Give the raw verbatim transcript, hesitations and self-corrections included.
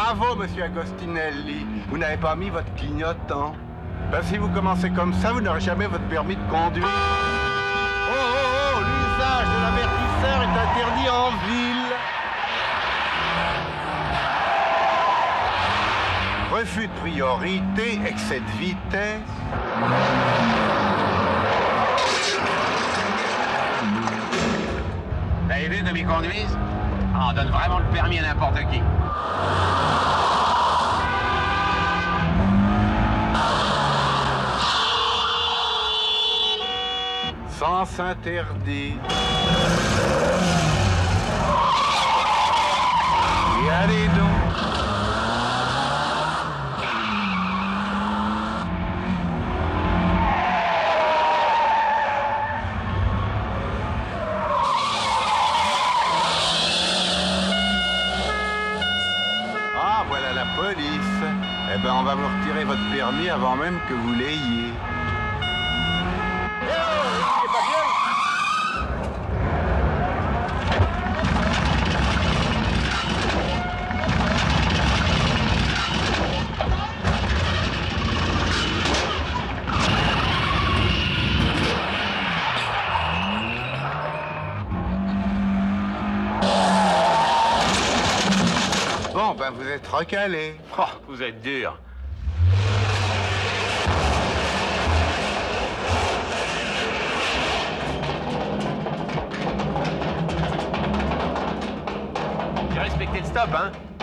Bravo, monsieur Agostinelli. Vous n'avez pas mis votre clignotant. Ben, si vous commencez comme ça, vous n'aurez jamais votre permis de conduire. Oh, oh, oh, l'usage de l'avertisseur est interdit en ville. Refus de priorité, excès de vitesse. T'as vu comme ils conduisent? Ah, on donne vraiment le permis à n'importe qui. Sens interdit. Et allez donc. Ah, voilà la police. Eh ben, on va vous retirer votre permis avant même que vous l'ayez. Bon, ben vous êtes recalé. Oh, vous êtes dur. J'ai respecté le stop, hein.